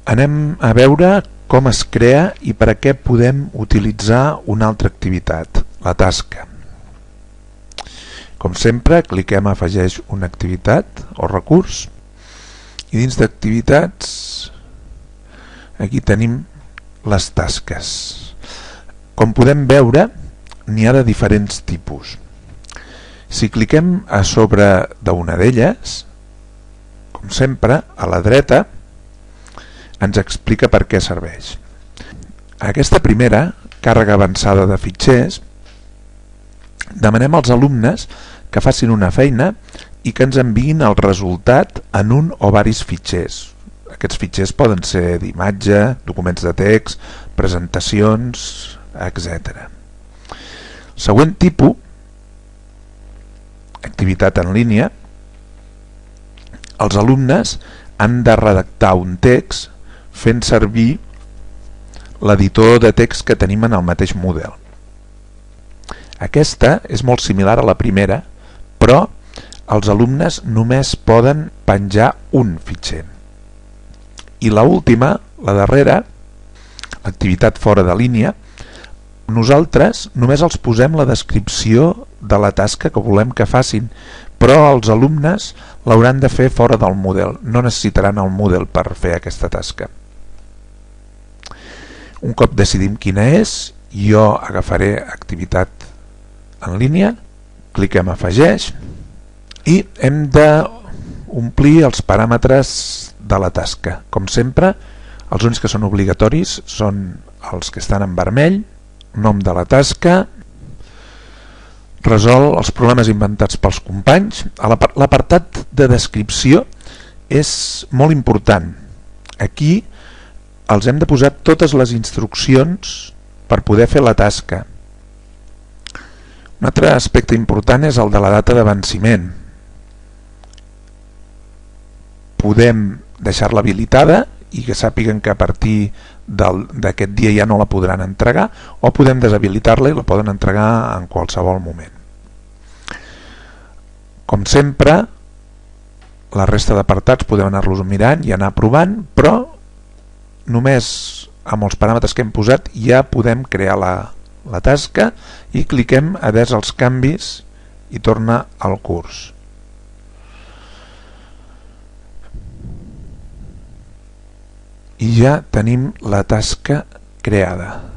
Anem a veure com es crea i per a què podem utilitzar una altra activitat, la tasca. Com sempre, cliquem a afegeix una activitat o recurs i dins d'activitats aquí tenim les tasques. Com podem veure, n'hi ha de diferents tipus. Si cliquem a sobre d'una d'elles, com sempre, a la dreta, ens explica per què serveix. Aquesta primera, càrrega avançada de fitxers, demanem als alumnes que facin una feina i que ens enviïn el resultat en un o varis fitxers. Aquests fitxers poden ser d'imatge, documents de text, presentacions, etc. Següent tipus, activitat en línia. Els alumnes han de redactar un text fent servir l'editor de text que tenim en el mateix Moodle. Aquesta és molt similar a la primera, però els alumnes només poden penjar un fitxer. I l'última, la darrera, l'activitat fora de línia, nosaltres només els posem la descripció de la tasca que volem que facin, però els alumnes l'hauran de fer fora del Moodle, no necessitaran el Moodle per fer aquesta tasca. Un cop decidim quina és, jo agafaré activitat en línia, cliquem a afegeix i hem d'omplir els paràmetres de la tasca. Com sempre, els únics que són obligatoris són els que estan en vermell, nom de la tasca, resol els problemes inventats pels companys. L'apartat de descripció és molt important. Aquí els hem de posar totes les instruccions per poder fer la tasca. Un altre aspecte important és el de la data de venciment. Podem deixar-la habilitada i que sàpiguen que a partir d'aquest dia ja no la podran entregar, o podem deshabilitar-la i la poden entregar en qualsevol moment. Com sempre, la resta d'apartats podeu anar-los mirant i anar provant, però només amb els paràmetres que hem posat ja podem crear la tasca i cliquem a des els canvis i torna al curs. I ja tenim la tasca creada.